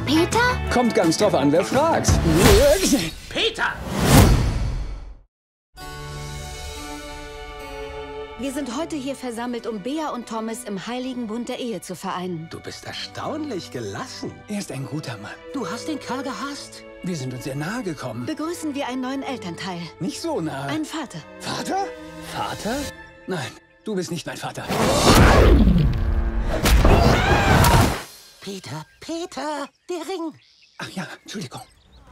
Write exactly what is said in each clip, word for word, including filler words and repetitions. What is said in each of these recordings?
Peter? Kommt ganz drauf an, wer fragt. Peter! Wir sind heute hier versammelt, um Bea und Thomas im heiligen Bund der Ehe zu vereinen. Du bist erstaunlich gelassen. Er ist ein guter Mann. Du hast den Kerl gehasst. Wir sind uns sehr nahe gekommen. Begrüßen wir einen neuen Elternteil. Nicht so nahe. Einen Vater. Vater? Vater? Nein, du bist nicht mein Vater. Peter, Peter, der Ring. Ach ja, Entschuldigung.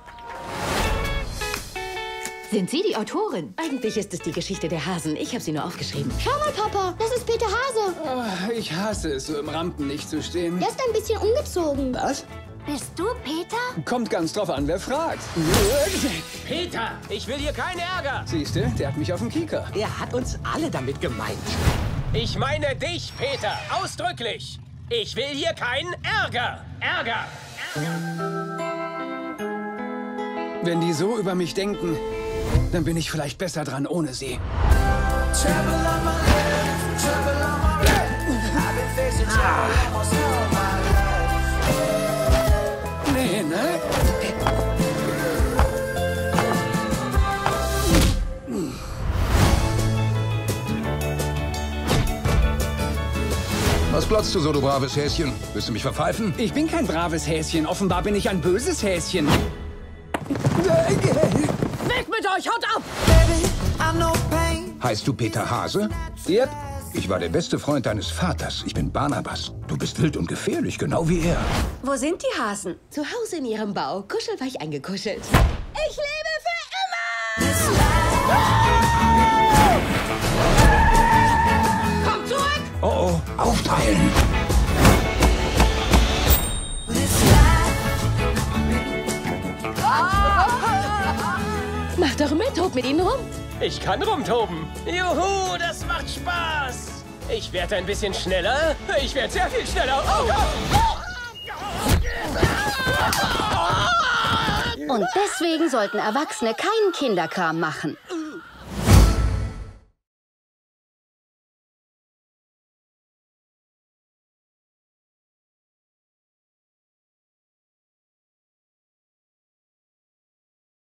Sind Sie die Autorin? Eigentlich ist es die Geschichte der Hasen. Ich habe sie nur aufgeschrieben. Schau mal, Papa, das ist Peter Hase. Oh, ich hasse es, so im Rampenlicht zu stehen. Der ist ein bisschen umgezogen. Was? Bist du Peter? Kommt ganz drauf an, wer fragt. Peter, ich will hier keinen Ärger. Siehst du, der hat mich auf dem Kieker. Er hat uns alle damit gemeint. Ich meine dich, Peter, ausdrücklich. Ich will hier keinen Ärger. Ärger. Wenn die so über mich denken, dann bin ich vielleicht besser dran ohne sie. Nee, ne? Was glotzt du so, du braves Häschen? Willst du mich verpfeifen? Ich bin kein braves Häschen. Offenbar bin ich ein böses Häschen. Weg mit euch, haut ab! Heißt du Peter Hase? Yep. Ich war der beste Freund deines Vaters. Ich bin Barnabas. Du bist wild und gefährlich, genau wie er. Wo sind die Hasen? Zu Hause in ihrem Bau, kuschelweich eingekuschelt. Ich lebe für immer! Komm zurück! Oh, oh, aufteilen! Mach doch mit, tob mit ihnen rum. Ich kann rumtoben. Juhu, das macht Spaß. Ich werde ein bisschen schneller. Ich werde sehr viel schneller. Oh. Und deswegen sollten Erwachsene keinen Kinderkram machen.